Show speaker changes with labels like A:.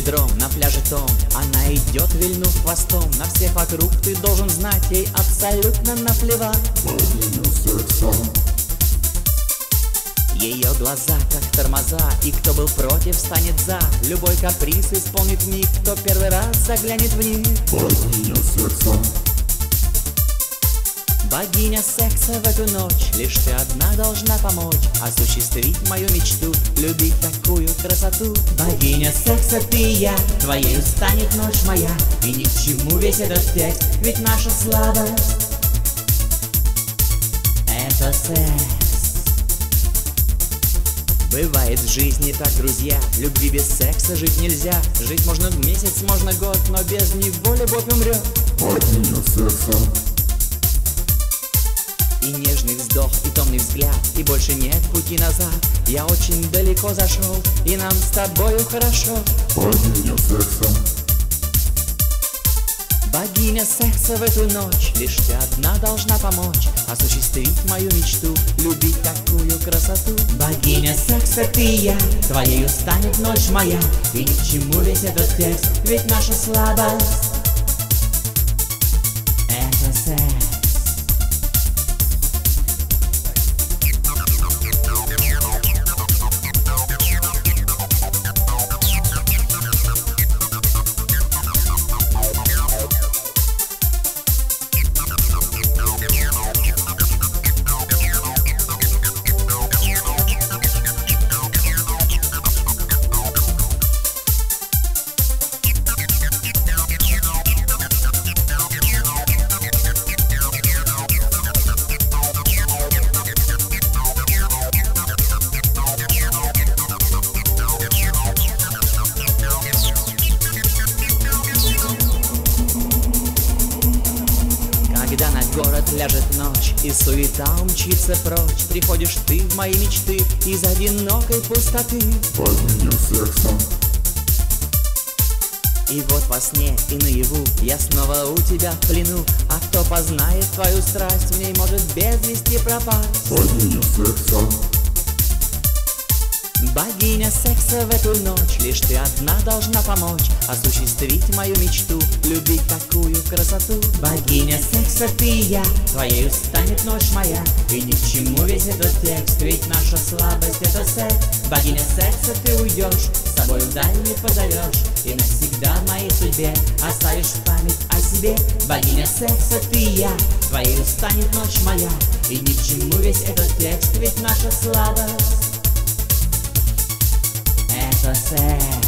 A: ведром, на пляже том. Она идет, вильнув хвостом. На всех вокруг ты должен знать, ей абсолютно наплевать.
B: Богиня секса.
A: Ее глаза как тормоза, и кто был против, станет за. Любой каприз исполнит миг, кто первый раз заглянет в них.
B: Богиня секса.
A: Богиня секса в эту ночь, лишь ты одна должна помочь осуществить мою мечту, любить такую красоту. Богиня секса, ты и я, твоею станет ночь моя. И ни к чему весь этот текст, ведь наша слабость — это секс. Бывает в жизни так, друзья, любви без секса жить нельзя. Жить можно месяц, можно год, но без него любовь умрет.
B: Богиня секса.
A: И нежный вздох, и томный взгляд, и больше нет пути назад. Я очень далеко зашел, и нам с тобою хорошо.
B: Богиня секса.
A: Богиня секса в эту ночь, лишь ты одна должна помочь осуществить мою мечту, любить такую красоту. Богиня секса, ты и я, твоею станет ночь моя. И ни к чему весь этот текст, ведь наша слабость — это секс. Когда на город ляжет ночь и суета умчится прочь, приходишь ты в мои мечты из одинокой пустоты.
B: Богиня секса.
A: И вот во сне и наяву я снова у тебя в плену. А кто познает твою страсть, в ней может без вести пропасть.
B: Богиня секса.
A: Богиня секса в эту ночь, лишь ты одна должна помочь осуществить мою мечту, любить такую красоту. Богиня секса, ты и я, твоею станет ночь моя. И ни к чему весь этот текст, ведь наша слабость — это секс. Богиня секса, ты уйдешь, с собой вдаль не позовешь, и навсегда в моей судьбе оставишь память о себе. Богиня секса, ты и я, твоею станет ночь моя. И ни к чему весь этот текст, ведь наша слабость — это секс.